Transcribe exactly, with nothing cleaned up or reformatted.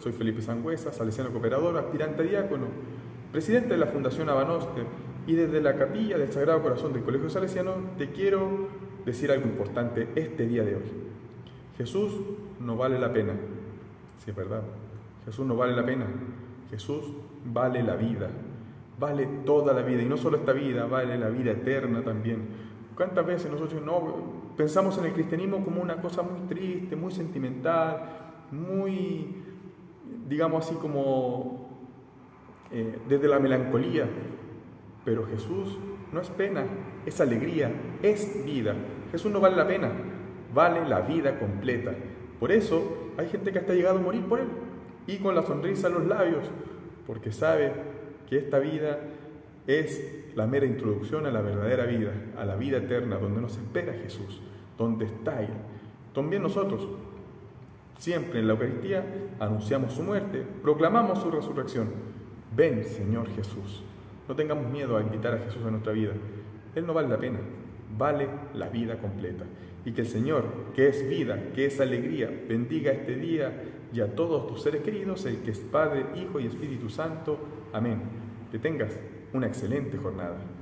Soy Felipe Sangüesa, salesiano cooperador, aspirante a diácono, presidente de la Fundación Abanoste, y desde la capilla del Sagrado Corazón del Colegio Salesiano te quiero decir algo importante este día de hoy. Jesús no vale la pena, si es verdad, Jesús no vale la pena, Jesús vale la vida, vale toda la vida, y no solo esta vida, vale la vida eterna también. ¿Cuántas veces nosotros no pensamos en el cristianismo como una cosa muy triste, muy sentimental, muy, digamos así, como eh, desde la melancolía? Pero Jesús no es pena, es alegría, es vida. Jesús no vale la pena, vale la vida completa. Por eso hay gente que hasta ha llegado a morir por Él, y con la sonrisa en los labios, porque sabe que esta vida es la mera introducción a la verdadera vida, a la vida eterna, donde nos espera Jesús, donde está Él. También nosotros, siempre en la Eucaristía, anunciamos su muerte, proclamamos su resurrección. Ven, Señor Jesús. No tengamos miedo a invitar a Jesús a nuestra vida. Él no vale la pena, vale la vida completa. Y que el Señor, que es vida, que es alegría, bendiga este día y a todos tus seres queridos, el que es Padre, Hijo y Espíritu Santo. Amén. Que tengas una excelente jornada.